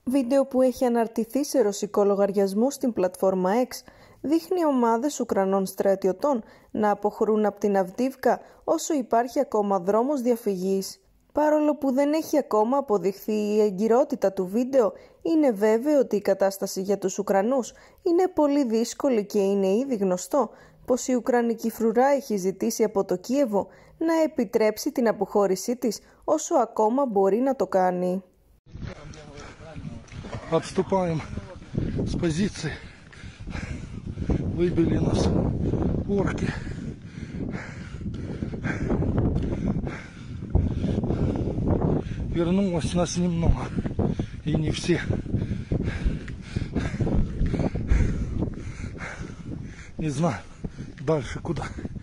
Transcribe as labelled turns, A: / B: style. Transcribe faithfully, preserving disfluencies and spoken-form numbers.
A: Βίντεο που έχει αναρτηθεί σε ρωσικό λογαριασμό στην πλατφόρμα X δείχνει ομάδες Ουκρανών στρατιωτών να αποχωρούν από την Αυδίβκα όσο υπάρχει ακόμα δρόμος διαφυγής. Παρόλο που δεν έχει ακόμα αποδειχθεί η εγκυρότητα του βίντεο, είναι βέβαιο ότι η κατάσταση για τους Ουκρανούς είναι πολύ δύσκολη και είναι ήδη γνωστό πως η Ουκρανική φρουρά έχει ζητήσει από το Κίεβο να επιτρέψει την αποχώρησή της όσο ακόμα μπορεί να το κάνει.
B: Отступаем с позиции. Выбили нас орки. Вернулось нас немного. И не все. Не знаю дальше куда.